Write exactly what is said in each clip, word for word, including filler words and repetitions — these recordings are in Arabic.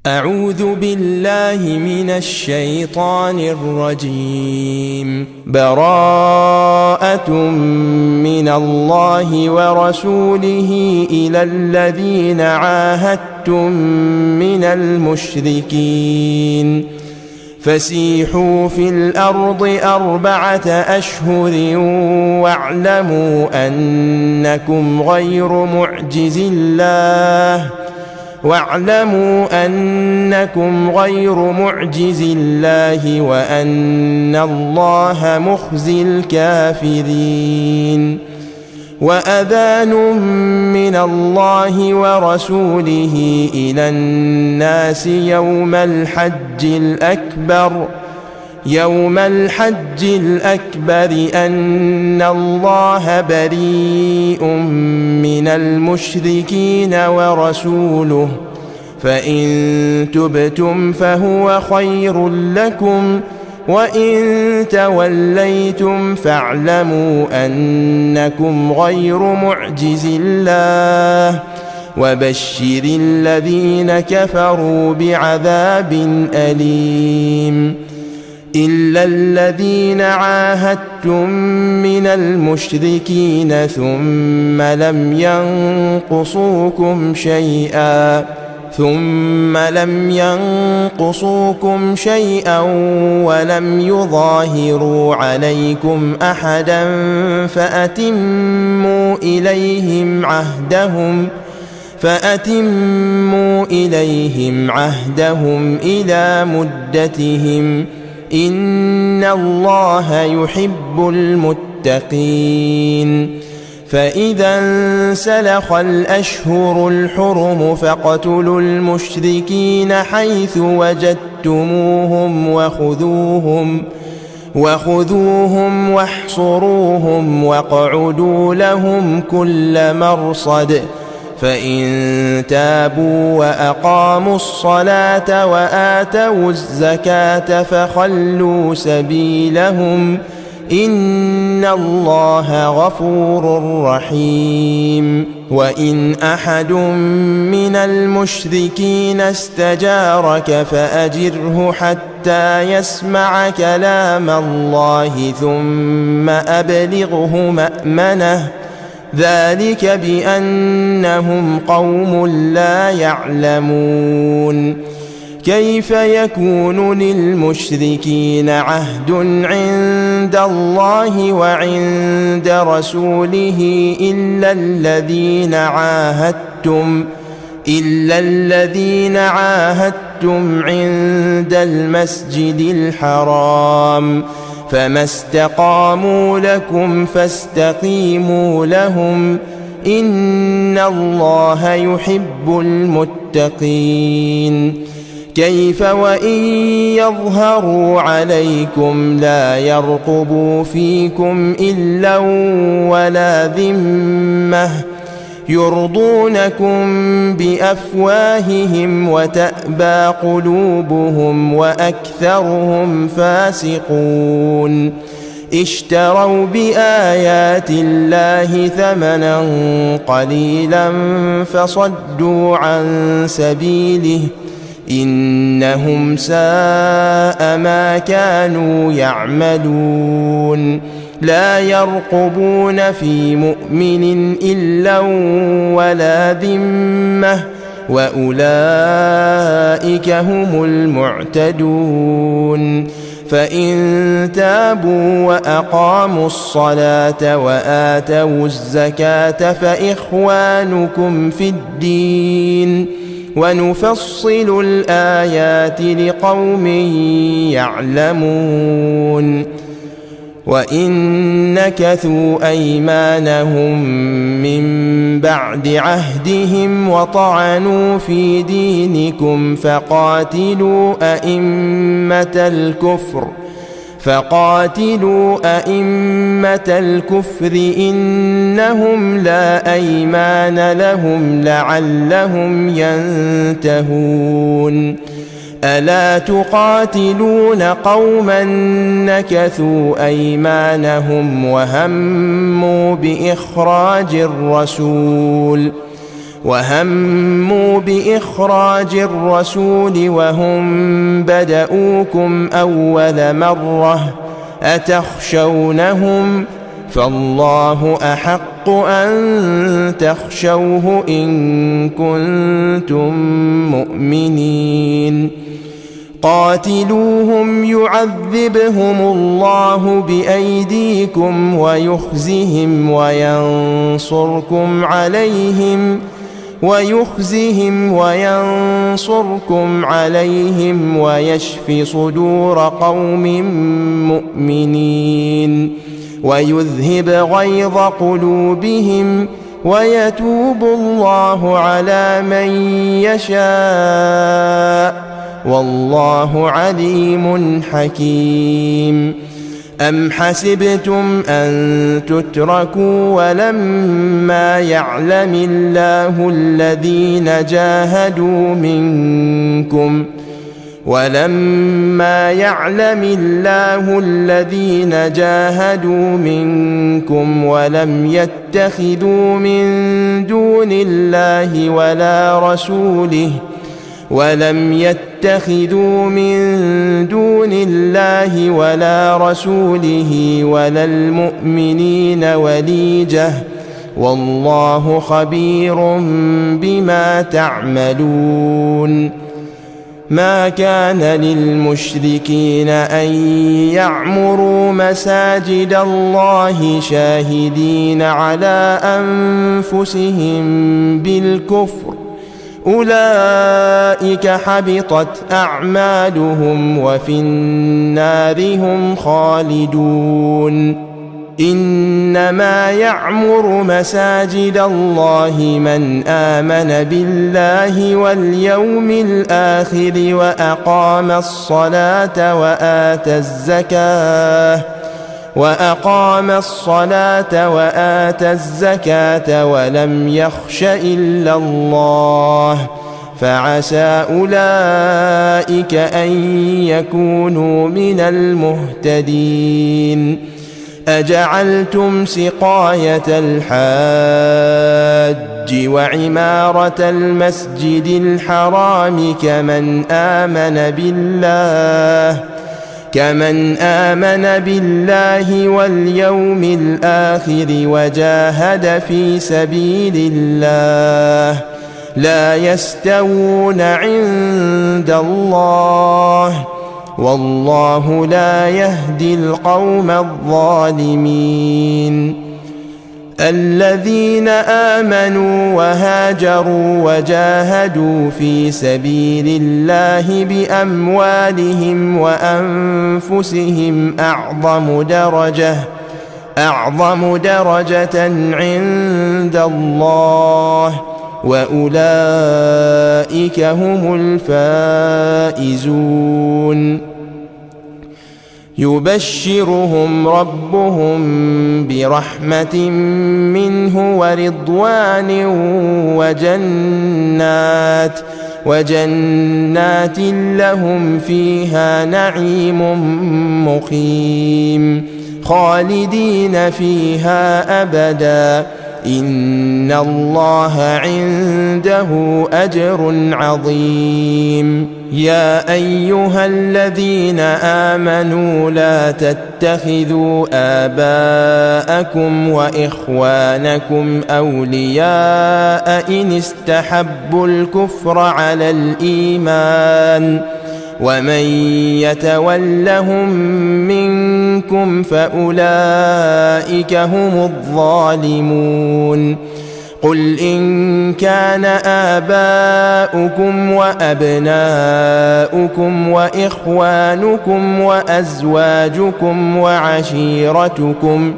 أعوذ بالله من الشيطان الرجيم. براءة من الله ورسوله إلى الذين عاهدتم من المشركين فسيحوا في الأرض أربعة أشهر واعلموا أنكم غير معجز الله واعلموا أنكم غير معجز الله وأن الله مخزي الكافرين. وأذان من الله ورسوله إلى الناس يوم الحج الأكبر يوم الحج الأكبر أن الله بريء من المشركين ورسوله فإن تبتم فهو خير لكم وإن توليتم فاعلموا أنكم غير معجز الله وبشر الذين كفروا بعذاب أليم. إلا الذين عاهدتم من المشركين ثم لم ينقصوكم شيئا ثم لم ينقصوكم شيئا ولم يظاهروا عليكم أحدا فأتموا إليهم عهدهم فأتموا إليهم عهدهم إلى مدتهم إن الله يحب المتقين. فإذا انسلخ الأشهر الحرم فاقتلوا المشركين حيث وجدتموهم وخذوهم وخذوهم واحصروهم واقعدوا لهم كل مرصد فإن تابوا وأقاموا الصلاة وآتوا الزكاة فخلوا سبيلهم إن الله غفور رحيم. وإن أحد من المشركين استجارك فأجره حتى يسمع كلام الله ثم أبلغه مأمنه ذلك بأنهم قوم لا يعلمون. كيف يكون للمشركين عهد عند الله وعند رسوله إلا الذين عاهدتم إلا الذين عاهدتم عند المسجد الحرام فما استقاموا لكم فاستقيموا لهم إن الله يحب المتقين. كيف وإن يظهروا عليكم لا يرقبوا فيكم إلا ولا ذمة يرضونكم بأفواههم وتأبى قلوبهم وأكثرهم فاسقون. اشتروا بآيات الله ثمنا قليلا فصدوا عن سبيله إنهم ساء ما كانوا يعملون. لا يرقبون في مؤمن إلا ولا ذمة وأولئك هم المعتدون. فإن تابوا وأقاموا الصلاة وآتوا الزكاة فإخوانكم في الدين ونفصل الآيات لقوم يعلمون. وإن نكثوا أيمانهم من بعد عهدهم وطعنوا في دينكم فقاتلوا أئمة الكفر فقاتلوا أئمة الكفر إنهم لا أيمان لهم لعلهم ينتهون. ألا تقاتلون قوما نكثوا أيمانهم وهموا بإخراج الرسول وهموا بإخراج الرسول وهم بدؤوكم أول مرة أتخشونهم فالله أحق أن تخشوه إن كنتم مؤمنين قاتلوهم يعذبهم الله بأيديكم ويخزهم وينصركم عليهم ويخزهم وينصركم عليهم ويشف صدور قوم مؤمنين ويذهب غيظ قلوبهم ويتوب الله على من يشاء والله عليم حكيم أم حسبتم أن تتركوا ولما يعلم الله الذين جاهدوا منكم ولما يعلم الله الذين جاهدوا منكم ولم يتخذوا من دون الله ولا رسوله ولم يتخذوا من دون الله ولا رسوله ولا المؤمنين وليجة والله خبير بما تعملون ما كان للمشركين أن يعمروا مساجد الله شاهدين على أنفسهم بالكفر أولئك حبطت أعمالهم وفي النار هم خالدون إنما يعمر مساجد الله من آمن بالله واليوم الآخر وأقام الصلاة وآتى الزكاة وأقام الصلاة وآتى الزكاة ولم يخش إلا الله فعسى أولئك أن يكونوا من المهتدين أجعلتم سقاية الحاج وعمارة المسجد الحرام كمن آمن بالله كمن آمن بالله واليوم الآخر وجاهد في سبيل الله لا يستوون عند الله والله لا يهدي القوم الظالمين الذين آمنوا وهاجروا وجاهدوا في سبيل الله بأموالهم وأنفسهم أعظم درجة أعظم درجة عند الله وأولئك هم الفائزون يبشرهم ربهم برحمة منه ورضوان وجنات وجنات لهم فيها نعيم مقيم خالدين فيها أبدا إن الله عنده أجر عظيم يا أيها الذين آمنوا لا تتخذوا آباءكم وإخوانكم أولياء إن استحبوا الكفر على الإيمان ومن يتولهم منكم فأولئك هم الظالمون قل إن كان آباؤكم وأبناؤكم وإخوانكم وأزواجكم وعشيرتكم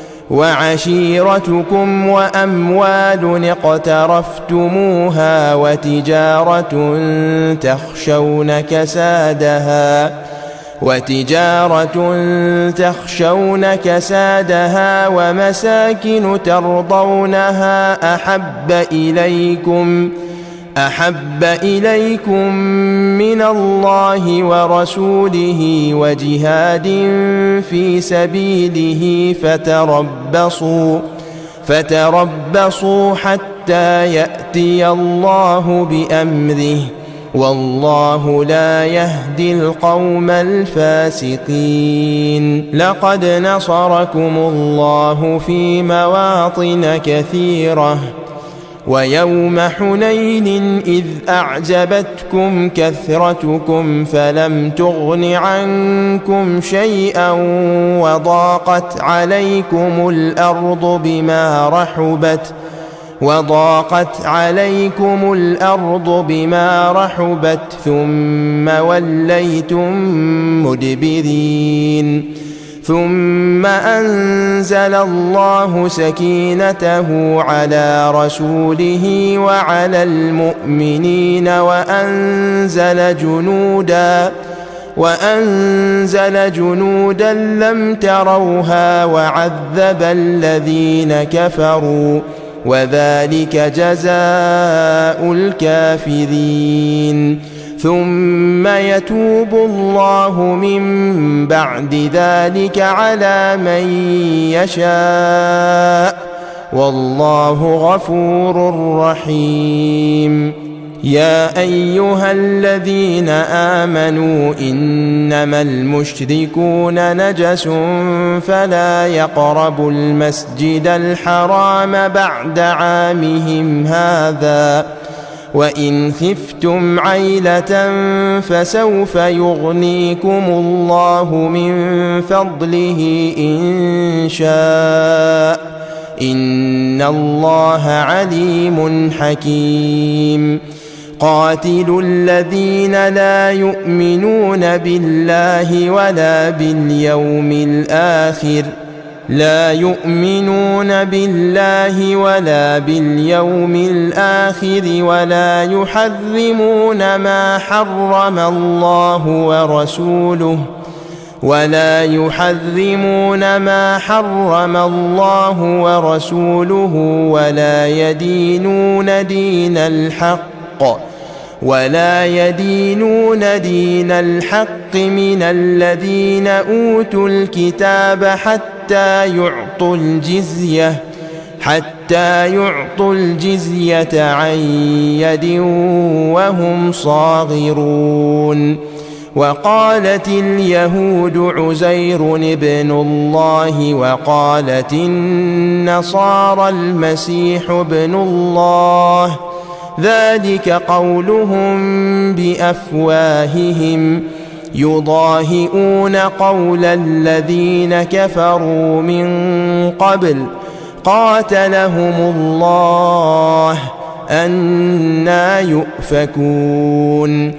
وعشيرتكم وأموال اقترفتموها وتجارة تخشون كسادها وتجارة تخشون كسادها ومساكن ترضونها أحب إليكم أحب إليكم من الله ورسوله وجهاد في سبيله فتربصوا فتربصوا حتى حتى يأتي الله بأمره والله لا يهدي القوم الفاسقين. لقد نصركم الله في مواطن كثيرة ويوم حنين إذ أعجبتكم كثرتكم فلم تغن عنكم شيئا وضاقت عليكم الأرض بما رحبت وضاقت عليكم الأرض بما رحبت ثم وليتم مدبرين. ثم أنزل الله سكينته على رسوله وعلى المؤمنين وأنزل جنودا وأنزل جنودا لم تروها وعذب الذين كفروا وذلك جزاء الكافرين. ثم يتوب الله من بعد ذلك على من يشاء والله غفور رحيم. يا أيها الذين آمنوا إنما المشركون نجس فلا يقربوا المسجد الحرام بعد عامهم هذا وإن خفتم عيلة فسوف يغنيكم الله من فضله إن شاء إن الله عليم حكيم. قاتلوا الذين لا يؤمنون بالله ولا باليوم الآخر لا يؤمنون بالله ولا باليوم الآخر ولا يحرمون ما حرم الله ورسوله ولا يحرمون ما حرم الله ورسوله ولا يدينون دين الحق ولا يدينون دين الحق من الذين أوتوا الكتاب حتى يعطوا الجزية حتى يعطوا الجزية عن يد وهم صاغرون. وقالت اليهود عزير ابن الله وقالت النصارى المسيح ابن الله ذلك قولهم بأفواههم يضاهئون قول الذين كفروا من قبل قاتلهم الله أنى يؤفكون.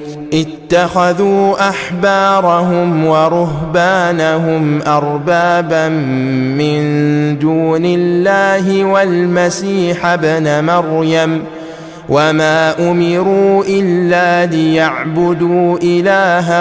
اتخذوا أحبارهم ورهبانهم أربابا من دون الله والمسيح ابن مريم وما أمروا إلا ليعبدوا إلها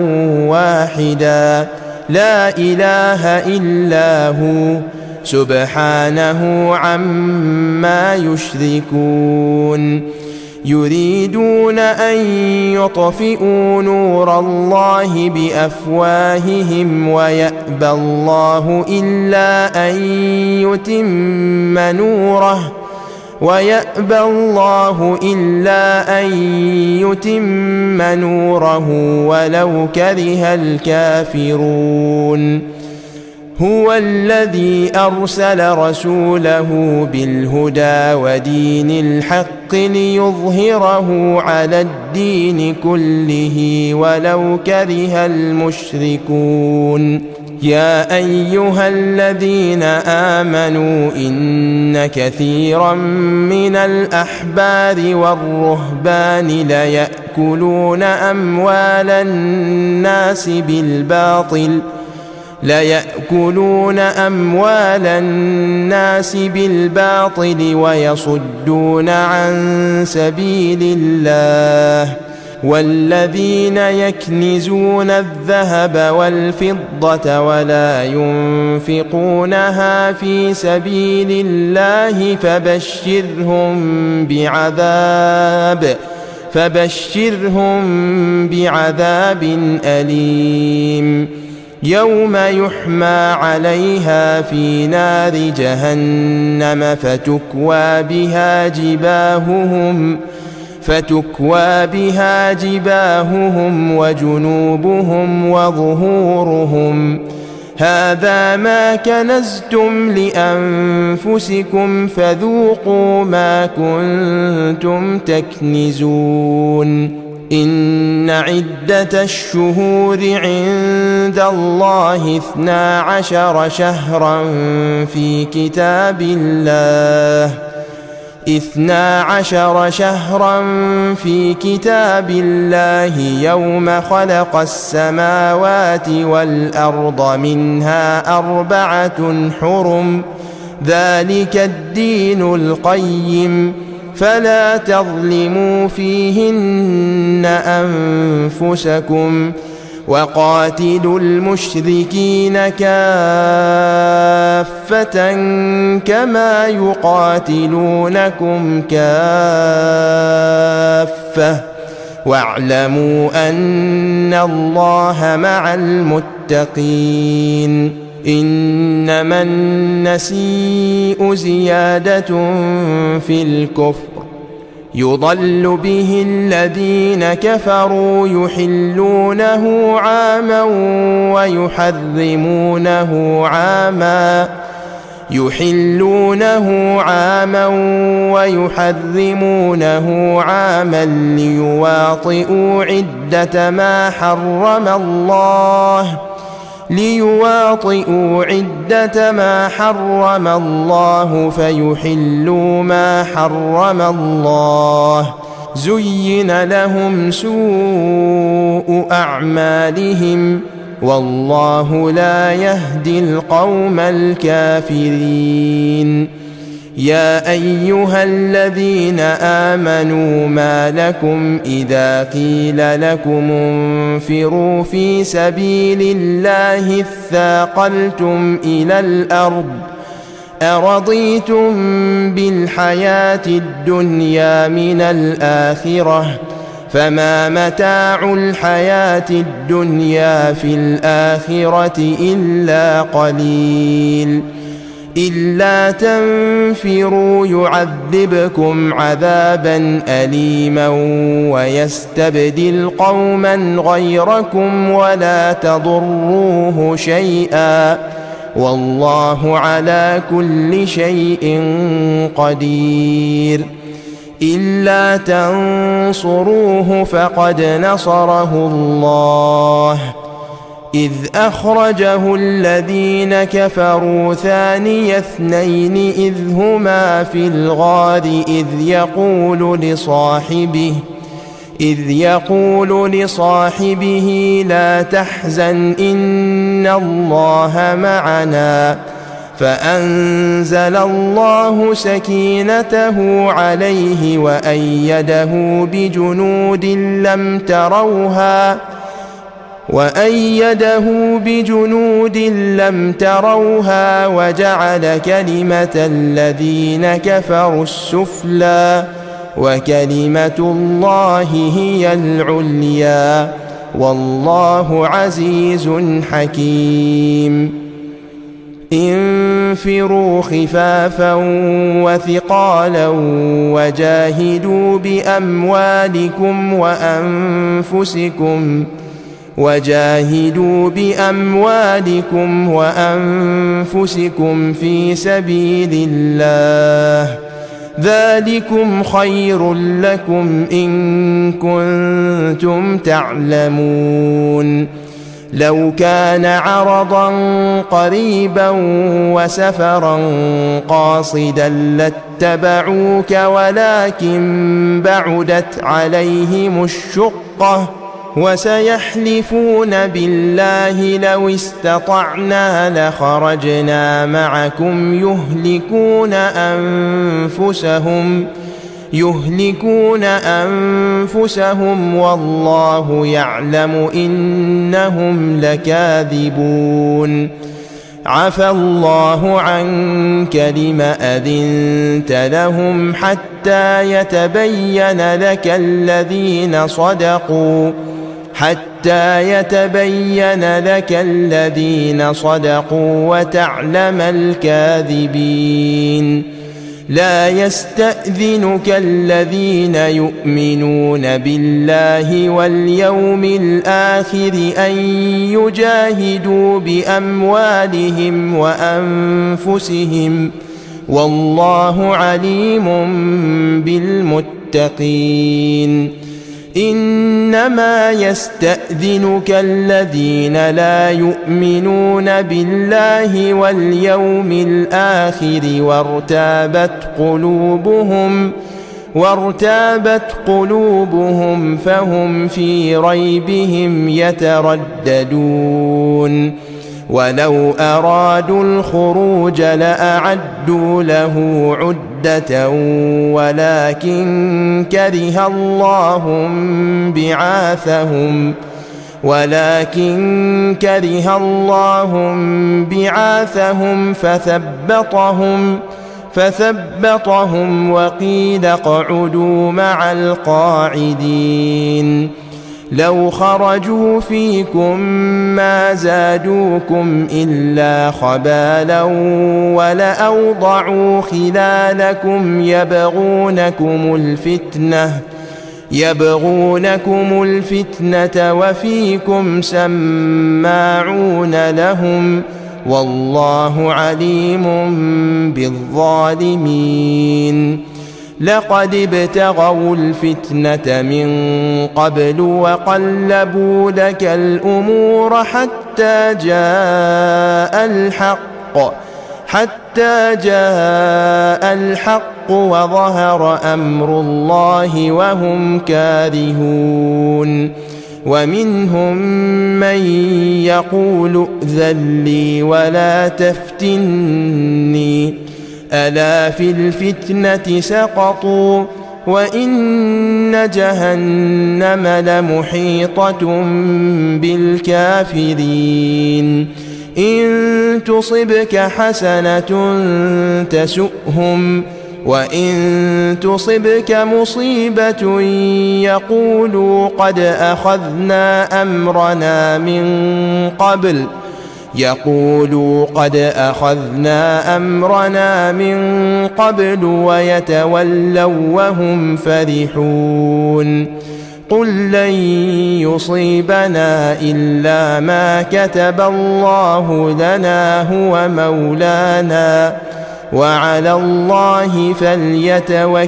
واحدا لا إله إلا هو سبحانه عما يشركون. يريدون أن يطفئوا نور الله بأفواههم ويأبى الله إلا أن يتم نوره ويأبى الله إلا أن يتم نوره ولو كره الكافرون. هو الذي أرسل رسوله بالهدى ودين الحق ليظهره على الدين كله ولو كره المشركون. يا أيها الذين آمنوا إن كثيرا من الأحبار والرهبان ليأكلون أموال الناس بالباطل ليأكلون أموال الناس بالباطل ويصدون عن سبيل الله والذين يكنزون الذهب والفضة ولا ينفقونها في سبيل الله فبشرهم بعذاب فبشرهم بعذاب أليم. يوم يحمى عليها في نار جهنم فتكوى بها جباههم فتكوى بها جباههم وجنوبهم وظهورهم هذا ما كنزتم لأنفسكم فذوقوا ما كنتم تكنزون إن عدة الشهور عند الله اثنا عشر شهرا في كتاب الله اثنا عشر شهرا في كتاب الله يوم خلق السماوات والأرض منها أربعة حرم ذلك الدين القيم فلا تظلموا فيهن أنفسكم وقاتلوا المشركين كافة كما يقاتلونكم كافة واعلموا أن الله مع المتقين إنما النسيء زيادة في الكفر يضل به الذين كفروا يحلونه عاما ويحرمونه عاما يحلونه عاما ويحرمونه عاما ليواطئوا عدة ما حرم الله ليواطئوا عدة ما حرم الله فيحلوا ما حرم الله زين لهم سوء أعمالهم والله لا يهدي القوم الكافرين يا أيها الذين آمنوا ما لكم إذا قيل لكم انفروا في سبيل الله اثاقلتم إلى الأرض أرضيتم بالحياة الدنيا من الآخرة فما متاع الحياة الدنيا في الآخرة إلا قليل إلا تنفروا يعذبكم عذابا أليما ويستبدل قوما غيركم ولا تضروه شيئا والله على كل شيء قدير إلا تنصروه فقد نصره الله إذ أخرجه الذين كفروا ثاني اثنين إذ هما في الغار إذ يقول لصاحبه إذ يقول لصاحبه لا تحزن إن الله معنا فأنزل الله سكينته عليه وأيده بجنود لم تروها وأيده بجنود لم تروها وجعل كلمة الذين كفروا السفلى وكلمة الله هي العليا والله عزيز حكيم انفروا خفافا وثقالا وجاهدوا بأموالكم وأنفسكم وجاهدوا بأموالكم وأنفسكم في سبيل الله ذلكم خير لكم إن كنتم تعلمون لو كان عرضا قريبا وسفرا قاصدا لاتبعوك ولكن بعدت عليهم الشقة وسيحلفون بالله لو استطعنا لخرجنا معكم يهلكون أنفسهم يهلكون أنفسهم والله يعلم إنهم لكاذبون عفى الله عنك لم أذنت لهم حتى يتبين لك الذين صدقوا حتى يتبين لك الذين صدقوا وتعلم الكاذبين. لا يستأذنك الذين يؤمنون بالله واليوم الآخر أن يجاهدوا بأموالهم وأنفسهم والله عليم بالمتقين. إنما يستأذنك الذين لا يؤمنون بالله واليوم الآخر وارتابت قلوبهم وارتابت قلوبهم فهم في ريبهم يترددون. ولو أرادوا الخروج لأعدوا له عدة ولكن كره الله بعاثهم ولكن كره الله بعاثهم فثبطهم فثبطهم وقيل اقعدوا مع القاعدين. لو خرجوا فيكم ما زادوكم إلا خبالا ولأوضعوا خلالكم يبغونكم الفتنة يبغونكم الفتنة وفيكم سماعون لهم والله عليم بالظالمين. لقد ابتغوا الفتنة من قبل وقلبوا لك الأمور حتى جاء الحق حتى جاء الحق وظهر أمر الله وهم كارهون. ومنهم من يقول ائذن لي ولا تفتني ألا في الفتنة سقطوا وإن جهنم لمحيطة بالكافرين. إن تصبك حسنة تسؤهم وإن تصبك مصيبة يقولوا قد أخذنا أمرنا من قبل يقولوا قد أخذنا أمرنا من قبل ويتولوا وهم فرحون. قل لن يصيبنا إلا ما كتب الله لنا هو مولانا وعلى الله فليتوكل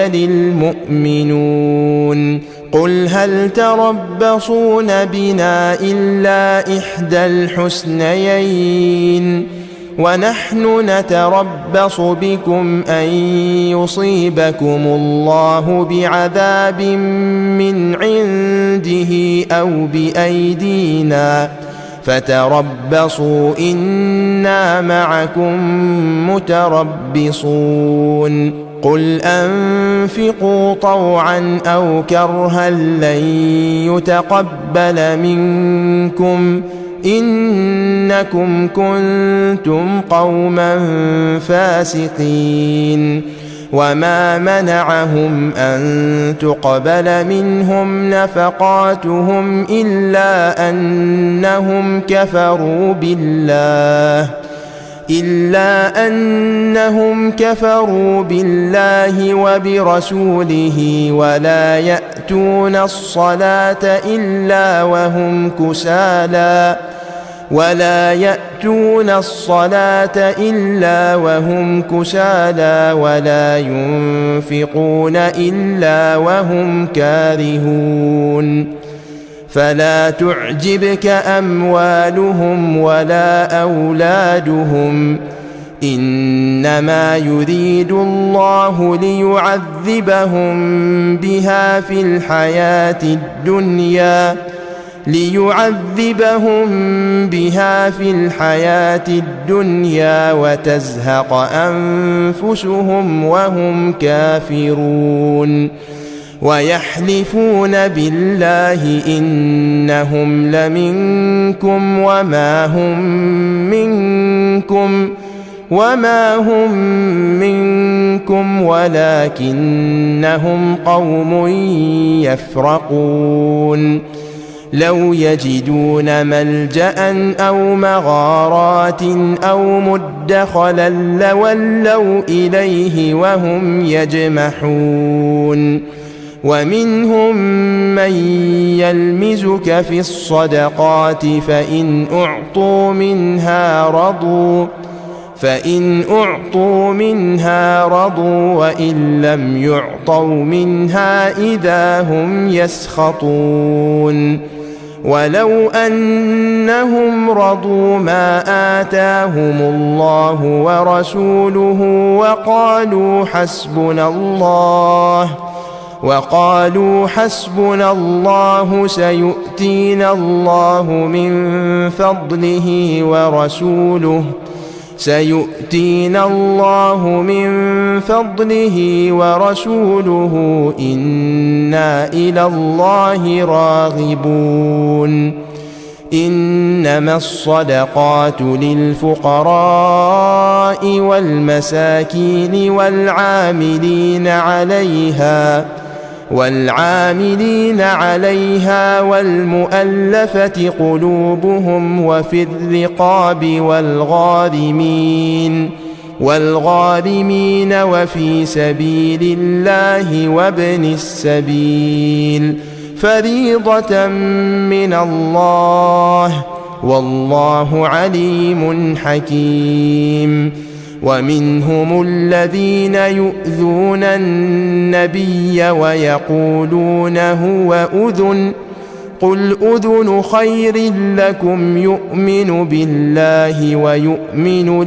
المؤمنون. قل هل تربصون بنا إلا إحدى الحسنيين ونحن نتربص بكم أن يصيبكم الله بعذاب من عنده أو بأيدينا فتربصوا إنا معكم متربصون. قل أنفقوا طوعا أو كرها لن يتقبل منكم إنكم كنتم قوما فاسقين. وما منعهم أن تقبل منهم نفقاتهم إلا أنهم كفروا بالله إلا أنهم كفروا بالله وبرسوله ولا يأتون الصلاة إلا وهم كسالى ولا يأتون الصلاة إلا وهم كسالى ولا ينفقون إلا وهم كارهون. فلا تعجبك أموالهم ولا أولادهم إنما يريد الله ليعذبهم بها في الحياة الدنيا ليعذبهم بها في الحياة الدنيا وتزهق أنفسهم وهم كافرون. ويحلفون بالله إنهم لمنكم وما هم منكم وما هم منكم ولكنهم قوم يفرقون. لو يجدون ملجأ أو مغارات أو مدخلا لولوا إليه وهم يجمحون ومنهم من يلمزك في الصدقات فإن أعطوا منها رضوا فإن أعطوا منها رضوا وإن لم يعطوا منها إذا هم يسخطون ولو أنهم رضوا ما آتاهم الله ورسوله وقالوا حسبنا الله وقالوا حسبنا الله سيؤتينا الله من فضله ورسوله سيؤتينا الله من فضله ورسوله إنا إلى الله راغبون إنما الصدقات للفقراء والمساكين والعاملين عليها والعاملين عليها والمؤلفة قلوبهم وفي الرقاب والغارمين والغارمين وفي سبيل الله وابن السبيل فريضة من الله والله عليم حكيم ومنهم الذين يؤذون النبي ويقولون هو أذن قل أذن خير لكم يؤمن بالله ويؤمن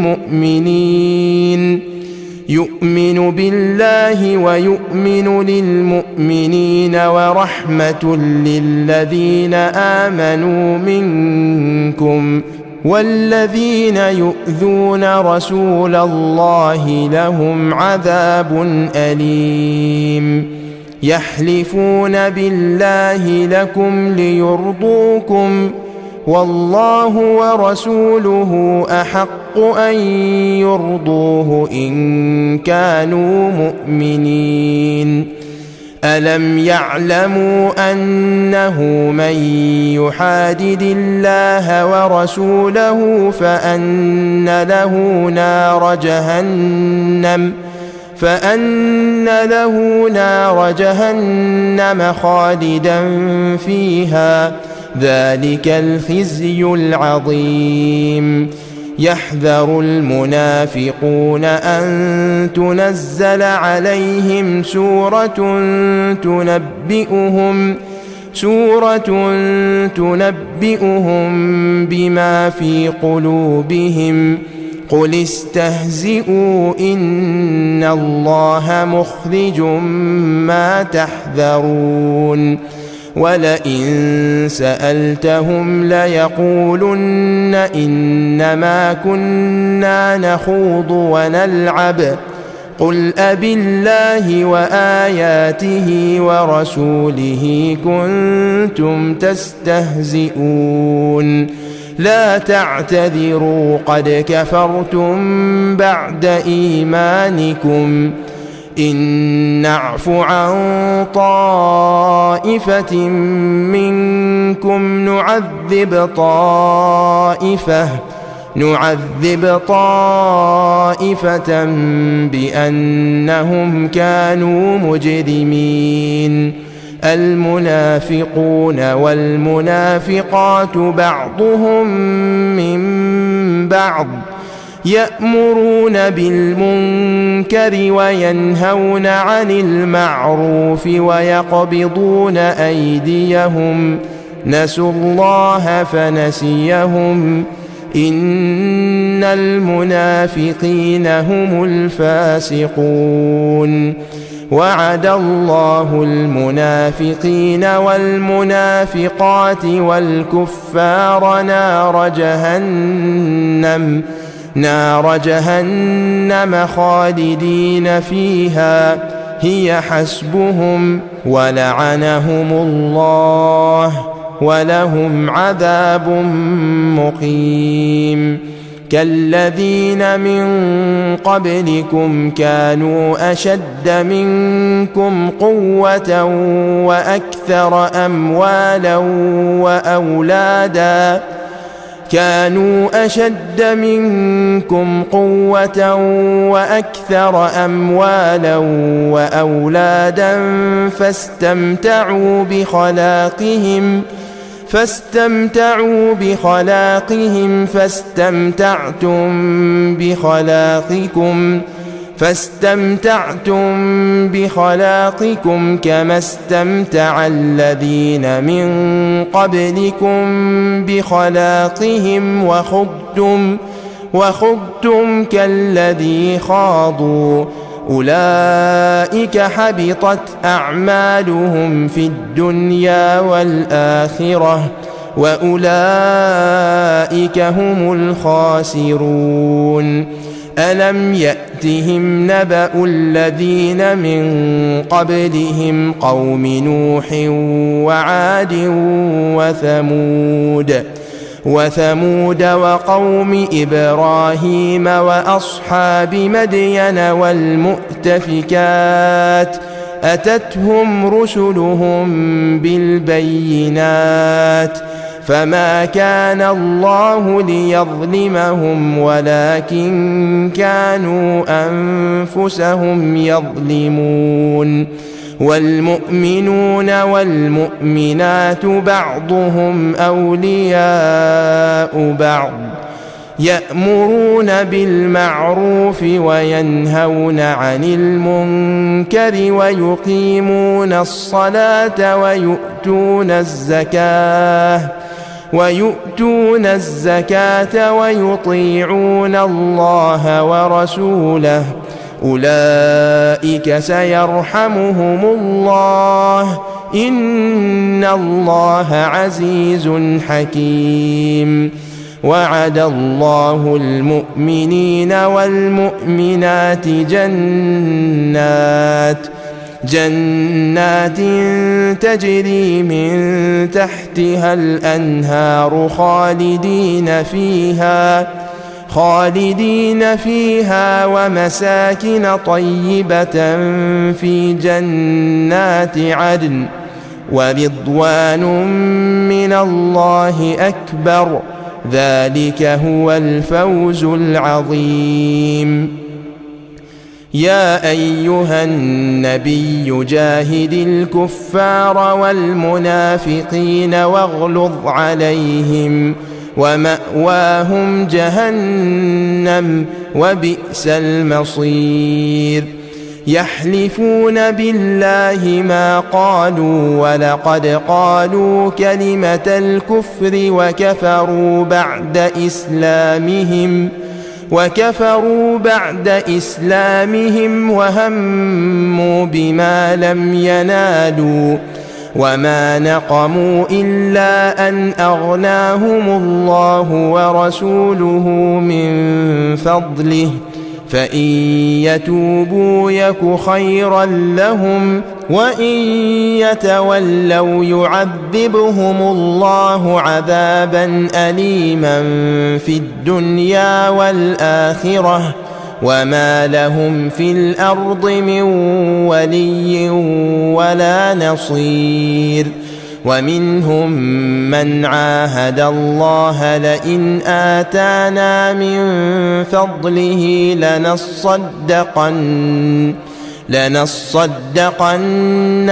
للمؤمنين يؤمن بالله ويؤمن للمؤمنين ورحمة للذين آمنوا منكم والذين يؤذون رسول الله لهم عذاب أليم يحلفون بالله لكم ليرضوكم والله ورسوله أحق أن يرضوه إن كانوا مؤمنين ألم يعلموا أنه من يحادد الله ورسوله فأن له نار جهنم فأن له نار جهنم خالدا فيها ذلك الخزي العظيم يحذر المنافقون أن تنزل عليهم سورة تنبئهم سورة تنبئهم بما في قلوبهم قل استهزئوا إن الله مخرج ما تحذرون ولئن سألتهم ليقولن إنما كنا نخوض ونلعب قل أبالله وآياته ورسوله كنتم تستهزئون لا تعتذروا قد كفرتم بعد إيمانكم إن نعف عن طائفة منكم نعذب طائفة نعذب طائفة بأنهم كانوا مجرمين المنافقون والمنافقات بعضهم من بعض يأمرون بالمنكر وينهون عن المعروف ويقبضون أيديهم نسوا الله فنسيهم إن المنافقين هم الفاسقون وعد الله المنافقين والمنافقات والكفار نار جهنم نار جهنم خالدين فيها هي حسبهم ولعنهم الله ولهم عذاب مقيم كالذين من قبلكم كانوا أشد منكم قوة وأكثر أموالا وأولادا كانوا أشد منكم قوة وأكثر أموالا وأولادا فاستمتعوا بخلاقهم فاستمتعوا بخلاقهم فاستمتعتم بخلاقكم فاستمتعتم بخلاقكم كما استمتع الذين من قبلكم بخلاقهم وخضتم وخضتم كالذي خاضوا أولئك حبطت أعمالهم في الدنيا والآخرة وأولئك هم الخاسرون ألم يأتهم نبأ الذين من قبلهم قوم نوح وعاد وثمود وثمود وقوم إبراهيم وأصحاب مدين والمؤتفكات أتتهم رسلهم بالبينات فما كان الله ليظلمهم ولكن كانوا أنفسهم يظلمون والمؤمنون والمؤمنات بعضهم أولياء بعض يأمرون بالمعروف وينهون عن المنكر ويقيمون الصلاة ويؤتون الزكاة ويؤتون الزكاة ويطيعون الله ورسوله أولئك سيرحمهم الله إن الله عزيز حكيم وعد الله المؤمنين والمؤمنات جنات جنات تجري من تحتها الأنهار خالدين فيها خالدين فيها ومساكن طيبة في جنات عدن ورضوان من الله أكبر ذلك هو الفوز العظيم يا أيها النبي جاهد الكفار والمنافقين واغلظ عليهم ومأواهم جهنم وبئس المصير يحلفون بالله ما قالوا ولقد قالوا كلمة الكفر وكفروا بعد إسلامهم وكفروا بعد إسلامهم وهموا بما لم ينالوا وما نقموا إلا أن أغناهم الله ورسوله من فضله فإن يتوبوا يك خيرا لهم وإن يتولوا يعذبهم الله عذابا أليما في الدنيا والآخرة وما لهم في الأرض من ولي ولا نصير ومنهم من عاهد الله لئن آتانا من فضله لنصدقن لنصدقن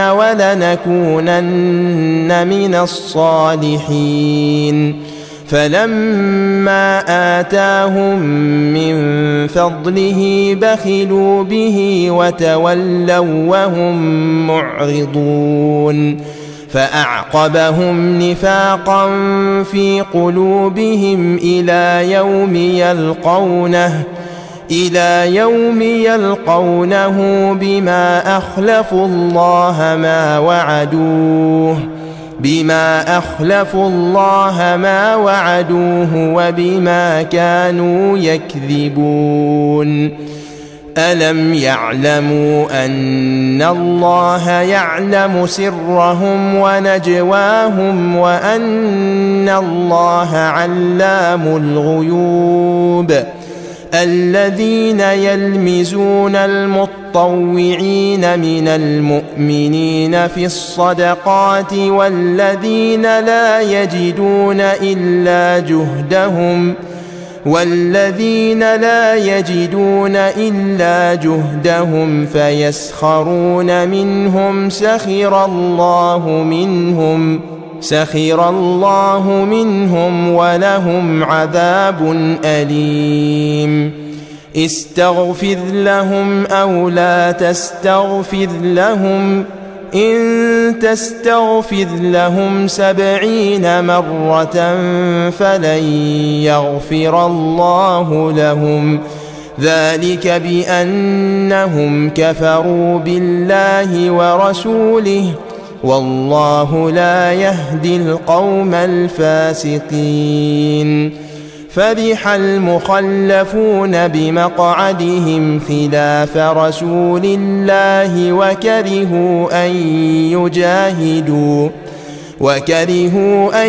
ولنكونن من الصالحين فلما آتاهم من فضله بخلوا به وتولوا وهم معرضون فأعقبهم نفاقا في قلوبهم إلى يوم يلقونه إلى يوم يلقونه بما أخلفوا الله ما وعدوه بما أخلفوا الله ما وعدوه وبما كانوا يكذبون ألم يعلموا أن الله يعلم سرهم ونجواهم وأن الله علام الغيوب الذين يلمزون المطوعين من المؤمنين في الصدقات والذين لا يجدون إلا جهدهم والذين لا يجدون إلا جهدهم فيسخرون منهم سخر الله منهم سخر الله منهم ولهم عذاب أليم استغفر لهم أو لا تستغفر لهم إن تستغفر لهم سبعين مرة فلن يغفر الله لهم ذلك بأنهم كفروا بالله ورسوله والله لا يهدي القوم الفاسقين فرح المخلفون بمقعدهم خلاف رسول الله وكرهوا أن يجاهدوا وكرهوا أن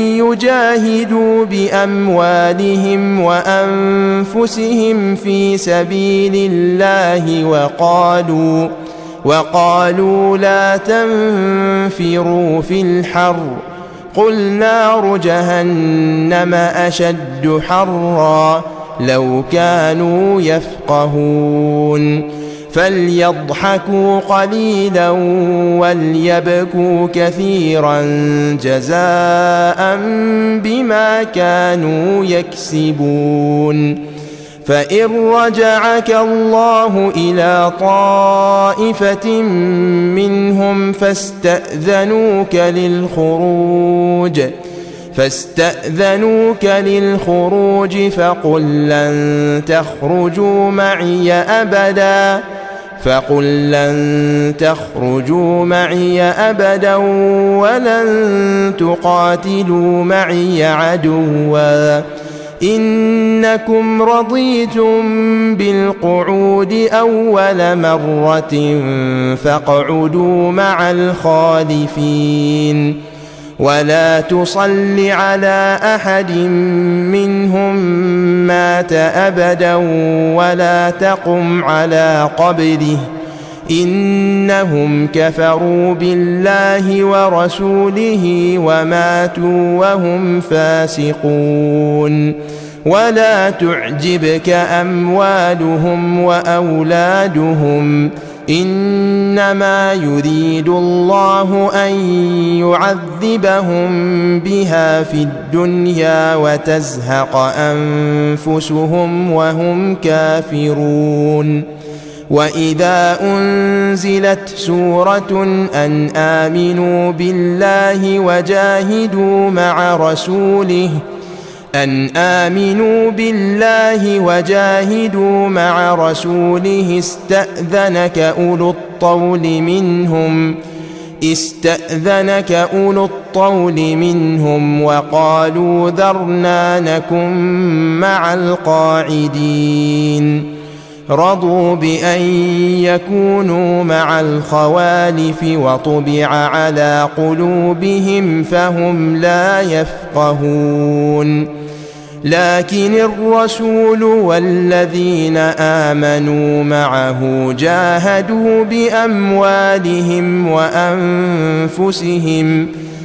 يجاهدوا بأموالهم وأنفسهم في سبيل الله وقالوا وقالوا لا تنفروا في الحر قل نار جهنم أشد حرا لو كانوا يفقهون فليضحكوا قليلا وليبكوا كثيرا جزاء بما كانوا يكسبون فإن رجعك الله إلى طائفة منهم فاستأذنوك للخروج فاستأذنوك للخروج فقل لن تخرجوا معي أبدا فقل لن تخرجوا معي أبدا ولن تقاتلوا معي عدوا إنكم رضيتم بالقعود أول مرة فاقعدوا مع الخالفين ولا تصل على أحد منهم مات أبدا ولا تقم على قبره إنهم كفروا بالله ورسوله وماتوا وهم فاسقون ولا تعجبك أموالهم وأولادهم إنما يريد الله أن يعذبهم بها في الدنيا وتزهق أنفسهم وهم كافرون وإذا أنزلت سورة أن آمنوا بالله وجاهدوا مع رسوله أن آمنوا بالله وجاهدوا مع رسوله استأذنك أولو الطول منهم استأذنك أولو الطول منهم وقالوا ذرنا نكن مع القاعدين رضوا بأن يكونوا مع الخوالف وطبع على قلوبهم فهم لا يفقهون لكن الرسول والذين آمنوا معه جاهدوا بأموالهم وأنفسهم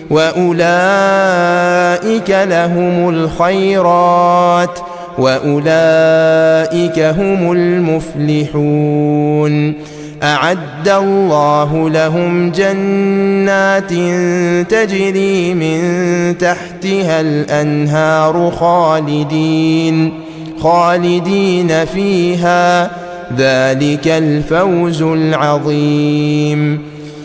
وأولئك لهم الخيرات وأولئك هم المفلحون أعد الله لهم جنات تجري من تحتها الأنهار خالدين خالدين فيها ذلك الفوز العظيم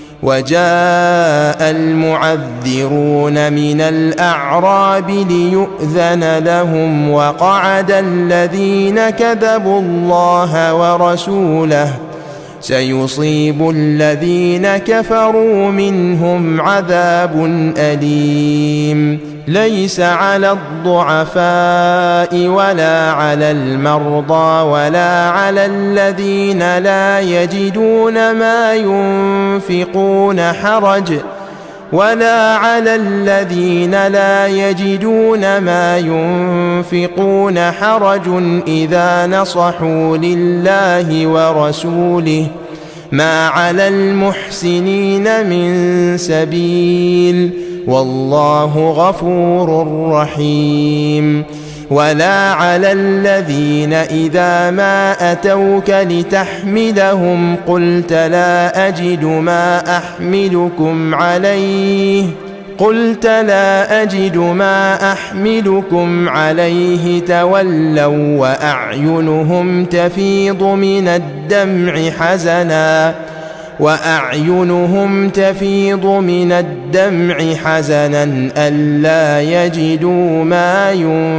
وجاء المعذرون من الأعراب ليؤذن لهم وقعد الذين كذبوا الله ورسوله سيصيب الذين كفروا منهم عذاب أليم ليس على الضعفاء ولا على المرضى ولا على الذين لا يجدون ما ينفقون حرج ولا على الذين لا يجدون ما ينفقون حرج إذا نصحوا لله ورسوله ما على المحسنين من سبيل والله غفور رحيم ولا على الذين إذا ما أتوك لتحملهم قلت لا أجد ما أحملكم عليه قلت لا أجد ما أحملكم عليه تولوا وأعينهم تفيض من الدمع حزنا وأعينهم تفيض من الدمع حزنا ألا يجدوا ما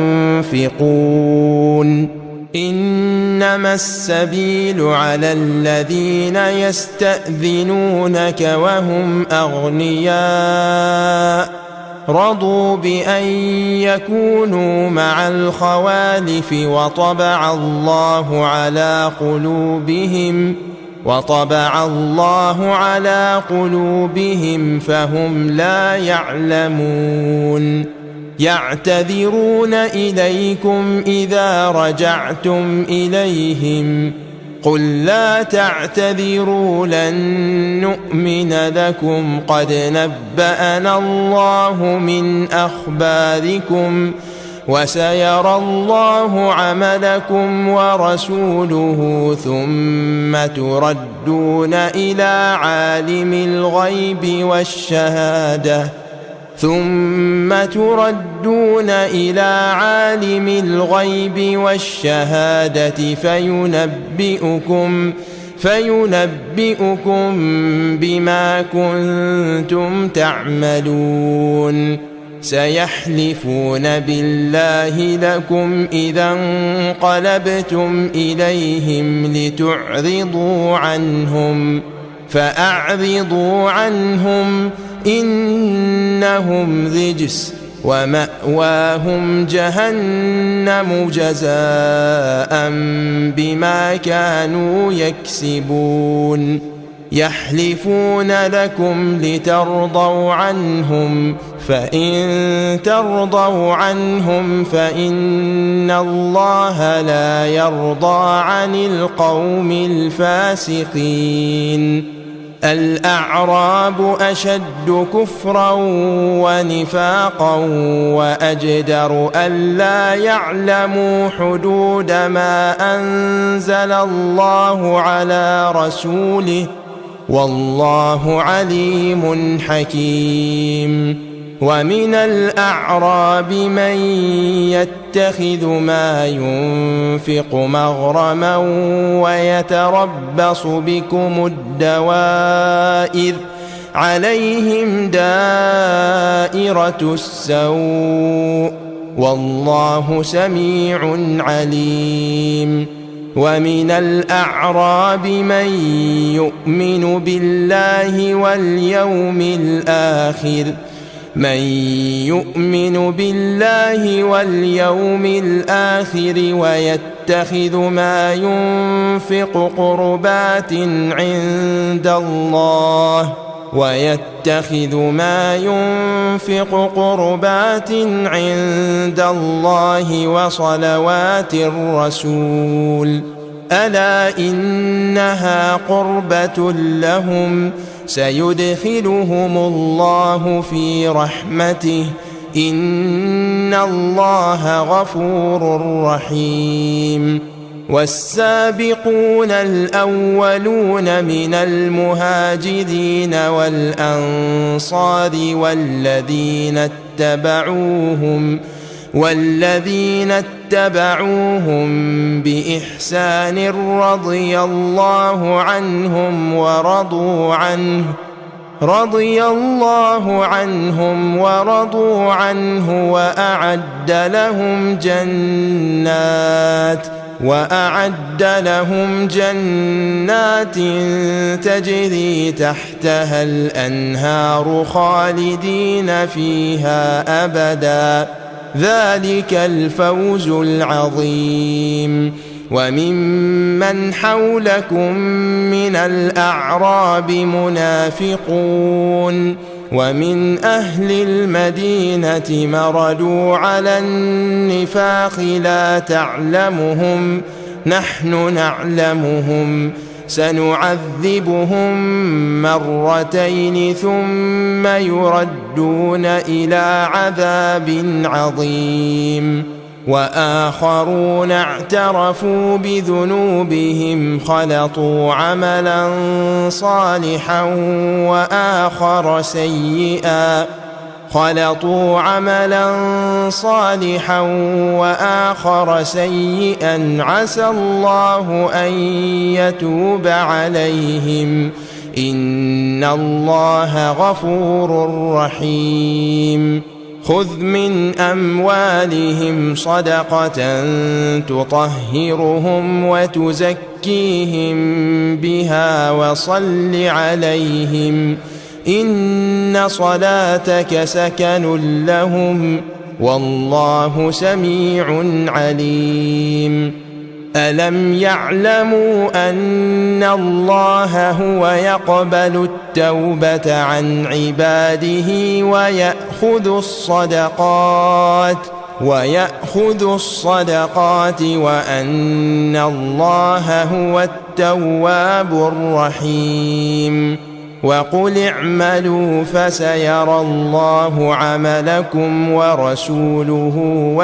ينفقون إنما السبيل على الذين يستأذنونك وهم أغنياء رضوا بأن يكونوا مع الخوالف وطبع الله على قلوبهم وطبع الله على قلوبهم فهم لا يعلمون يعتذرون إليكم إذا رجعتم إليهم قل لا تعتذروا لن نؤمن لكم قد نبأنا الله من أخباركم وسيرى الله عملكم ورسوله ثم تردون إلى عالم الغيب والشهادة ثم تردون إلى عالم الغيب والشهادة فينبئكم فينبئكم بما كنتم تعملون سيحلفون بالله لكم إذا انقلبتم إليهم لتعرضوا عنهم فأعرضوا عنهم إنهم رجس ومأواهم جهنم جزاء بما كانوا يكسبون يحلفون لكم لترضوا عنهم فإن ترضوا عنهم فإن الله لا يرضى عن القوم الفاسقين الأعراب أشد كفرا ونفاقا وأجدر ألا يعلموا حدود ما أنزل الله على رسوله والله عليم حكيم ومن الأعراب من يتخذ ما ينفق مغرما ويتربص بكم الدوائر عليهم دائرة السوء والله سميع عليم ومن الأعراب من يؤمن بالله واليوم الآخر من يؤمن بالله واليوم الآخر ويتخذ ما ينفق قربات عند الله ويتخذ ما ينفق قربات عند الله وصلوات الرسول ألا إنها قربة لهم سيدخلهم الله في رحمته إن الله غفور رحيم والسابقون الأولون من المهاجرين والأنصار والذين اتبعوهم والذين اتبعوهم بإحسان رضي الله عنهم ورضوا عنه رضي الله عنهم ورضوا عنه وأعد لهم جنات وأعد لهم جنات تجري تحتها الأنهار خالدين فيها أبدا ذلك الفوز العظيم. وممن حولكم من الأعراب منافقون ومن أهل المدينة مردوا على النفاق لا تعلمهم نحن نعلمهم سنعذبهم مرتين ثم يردون إلى عذاب عظيم. وآخرون اعترفوا بذنوبهم خلطوا عملا صالحا وآخر سيئا خلطوا عملا صالحا وآخر سيئا عسى الله أن يتوب عليهم إن الله غفور رحيم. خذ من أموالهم صدقة تطهرهم وتزكيهم بها وصل عليهم إن صلاتك سكن لهم والله سميع عليم. ألم يعلموا أن الله هو يقبل التوبة عن عباده ويأخذ الصدقات ويأخذ الصدقات وأن الله هو التواب الرحيم. وقل اعملوا فسيرى الله عملكم ورسوله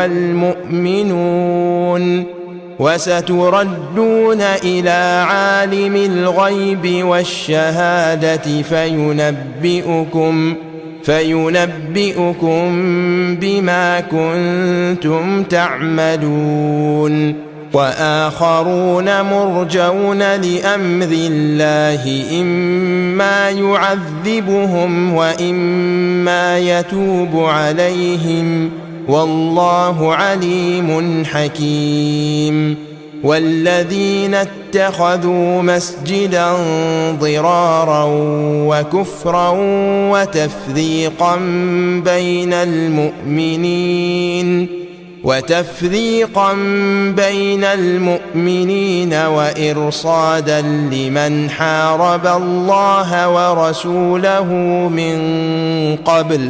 والمؤمنون وستردون إلى عالم الغيب والشهادة فينبئكم فينبئكم بما كنتم تعملون. وآخرون مرجون لأمر الله إما يعذبهم وإما يتوب عليهم والله عليم حكيم. والذين اتخذوا مسجدا ضرارا وكفرا وتفريقا بين المؤمنين وتفريقا بين المؤمنين وإرصادا لمن حارب الله ورسوله من قبل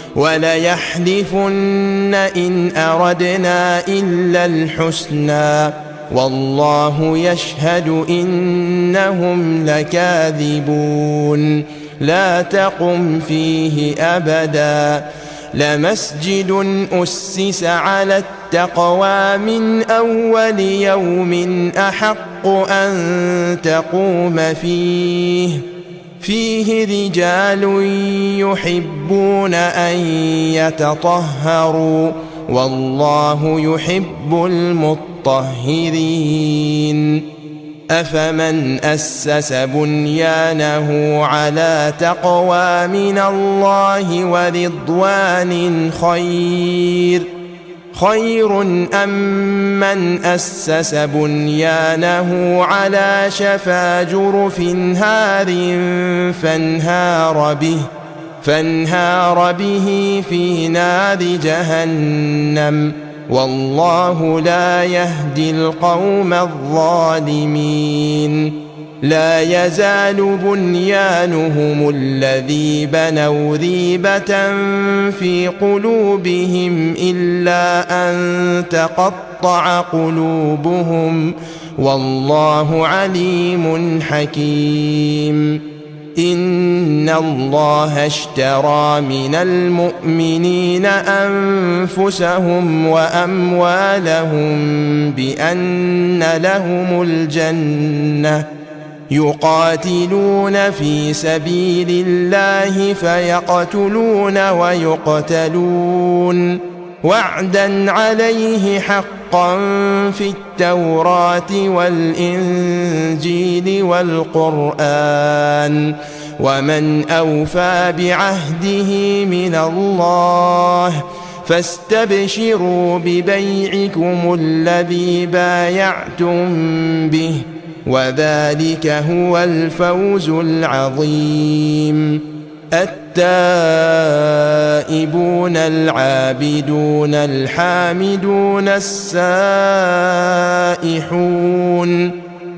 وليحلفن إن أردنا إلا الحسنى والله يشهد إنهم لكاذبون. لا تقم فيه أبدا لمسجد أسس على التقوى من أول يوم أحق أن تقوم فيه فيه رجال يحبون أن يتطهروا والله يحب المطهرين. أفمن أسس بنيانه على تقوى من الله ورضوان خير خير أم من أسس بنيانه على شفا جرف هار فانهار به فانهار به في نار جهنم والله لا يهدي القوم الظالمين. لا يزال بنيانهم الذي بنوا ريبة في قلوبهم إلا أن تقطع قلوبهم والله عليم حكيم. إن الله اشترى من المؤمنين أنفسهم وأموالهم بأن لهم الجنة يقاتلون في سبيل الله فيقتلون ويقتلون وعدا عليه حقا في التوراة والإنجيل والقرآن ومن أوفى بعهده من الله فاستبشروا ببيعكم الذي بايعتم به وذلك هو الفوز العظيم. التائبون العابدون الحامدون السائحون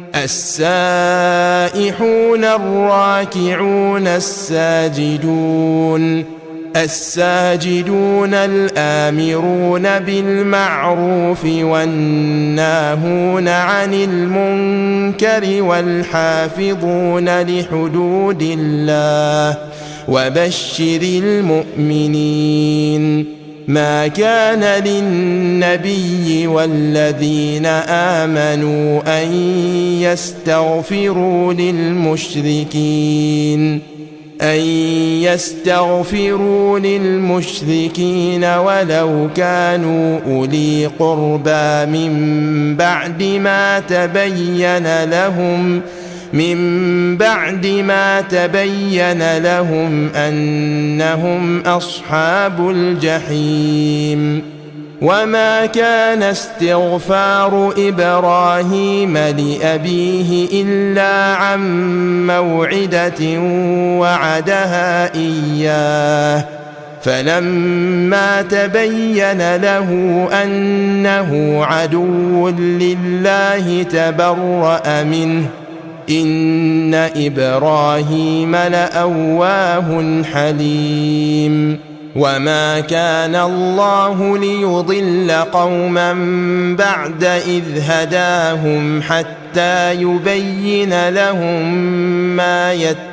السائحون الراكعون الساجدون الساجدون الآمرون بالمعروف والناهون عن المنكر والحافظون لحدود الله وبشر المؤمنين. ما كان للنبي والذين آمنوا أن يستغفروا للمشركين أن يستغفروا للمشركين ولو كانوا أولي قربى من بعد ما تبين لهم من بعد ما تبين لهم أنهم أصحاب الجحيم. وما كان استغفار إبراهيم لأبيه إلا عن موعدة وعدها إياه فلما تبين له أنه عدو لله تبرأ منه إن إبراهيم لأواه حليم. وما كان الله ليضل قوما بعد إذ هداهم حتى يبين لهم ما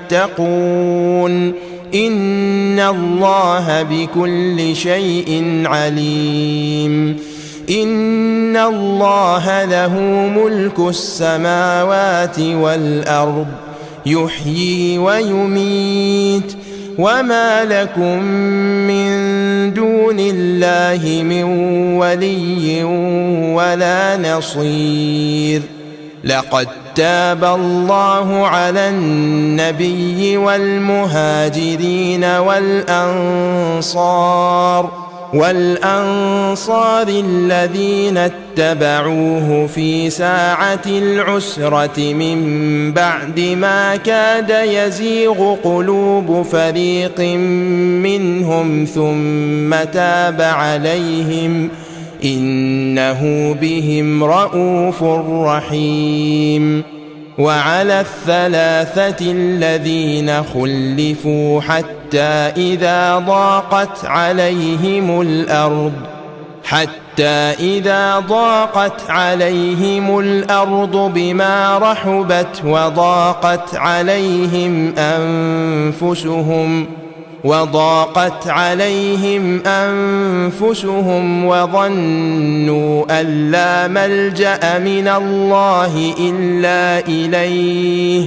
يتقون إن الله بكل شيء عليم. إن الله له ملك السماوات والأرض يحيي ويميت وما لكم من دون الله من ولي ولا نصير. لقد تاب الله على النبي والمهاجرين والأنصار والأنصار الذين اتبعوه في ساعة العسرة من بعد ما كاد يزيغ قلوب فريق منهم ثم تاب عليهم إنه بهم رءوف رحيم. وعلى الثلاثة الذين خلفوا حتى إذا ضاقت عليهم الأرض حتى إذا ضاقت عليهم الأرض بما رحبت وضاقت عليهم أنفسهم وضاقت عليهم أنفسهم وظنوا أن لا ملجأ من الله إلا إليه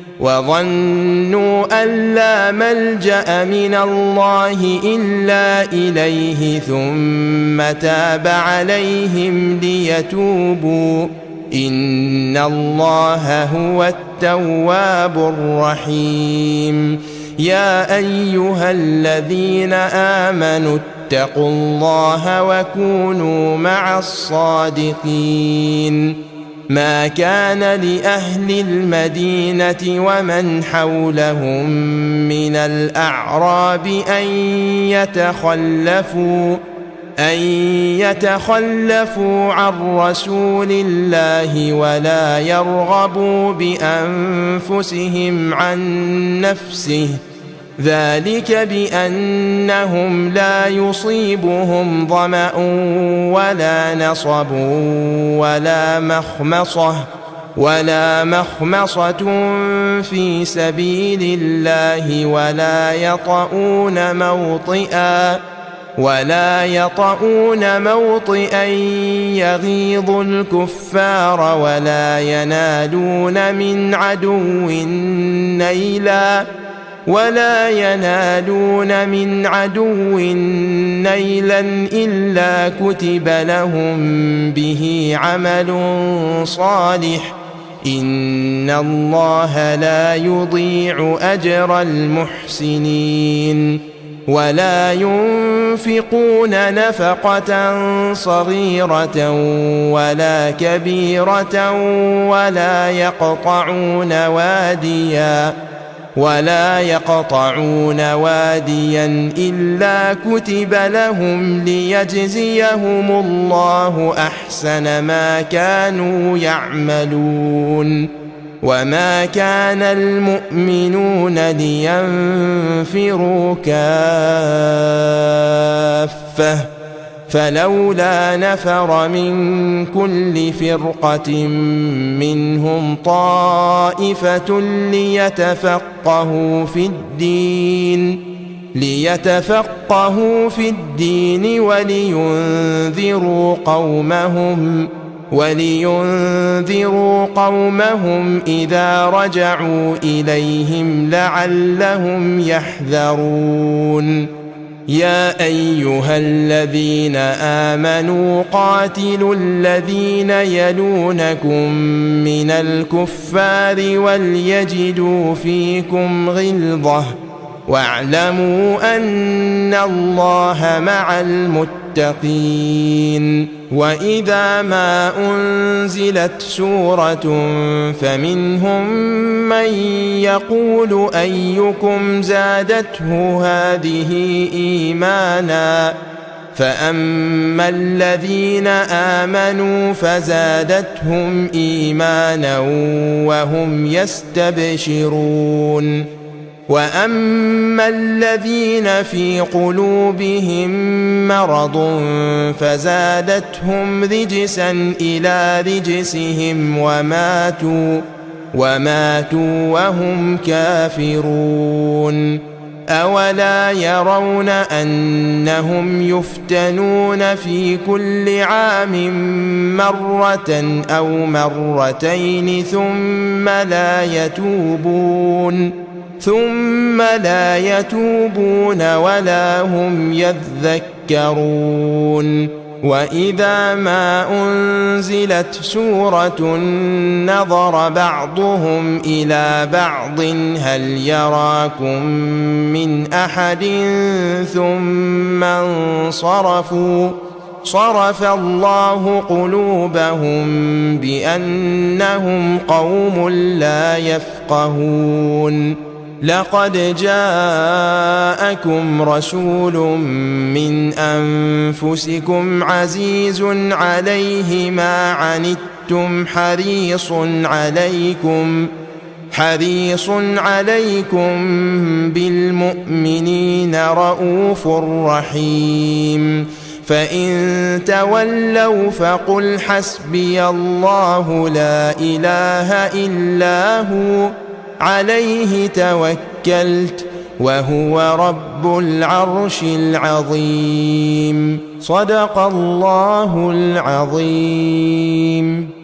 وظنوا أن لا ملجأ من الله إلا إليه ثم تاب عليهم ليتوبوا إن الله هو التواب الرحيم. يا أيها الذين آمنوا اتقوا الله وكونوا مع الصادقين. ما كان لأهل المدينة ومن حولهم من الأعراب أن يتخلفوا أن يتخلفوا عن رسول الله ولا يرغبوا بأنفسهم عن نفسه ذلك بأنهم لا يصيبهم ظمأ ولا نصب ولا مخمصة ولا مخمصة في سبيل الله ولا يطؤون موطئا ولا يطؤون موطئا يغيظ الكفار ولا ينالون من عدو نيلا ولا ينالون من عدو نيلا إلا كتب لهم به عمل صالح إن الله لا يضيع أجر المحسنين. ولا ينفقون ينفقون نفقة صغيرة ولا كبيرة ولا يقطعون واديا ولا يقطعون واديا إلا كتب لهم ليجزيهم الله أحسن ما كانوا يعملون. وما كان المؤمنون لينفروا كافة فلولا نفر من كل فرقة منهم طائفة ليتفقهوا في الدين ليتفقهوا في الدين ولينذروا قومهم ولينذروا قومهم إذا رجعوا إليهم لعلهم يحذرون. يا أيها الذين آمنوا قاتلوا الذين يلونكم من الكفار وليجدوا فيكم غلظة واعلموا أن الله مع المتقين. وإذا ما أنزلت سورة فمنهم من يقول أيكم زادته هذه إيمانا فأما الذين آمنوا فزادتهم إيمانا وهم يستبشرون. وأما الذين في قلوبهم مرض فزادتهم رجسا إلى رجسهم وماتوا وماتوا وهم كافرون. أولا يرون أنهم يفتنون في كل عام مرة أو مرتين ثم لا يتوبون ثم لا يتوبون ولا هم يذكرون. وإذا ما أنزلت سورة نظر بعضهم إلى بعض هل يراكم من أحد ثم انصرفوا صرف الله قلوبهم بأنهم قوم لا يفقهون. لقد جاءكم رسول من أنفسكم عزيز عليه ما عنتم حريص عليكم حريص عليكم بالمؤمنين رؤوف رحيم. فإن تولوا فقل حسبي الله لا إله إلا هو عليه توكلت وهو رب العرش العظيم. صدق الله العظيم.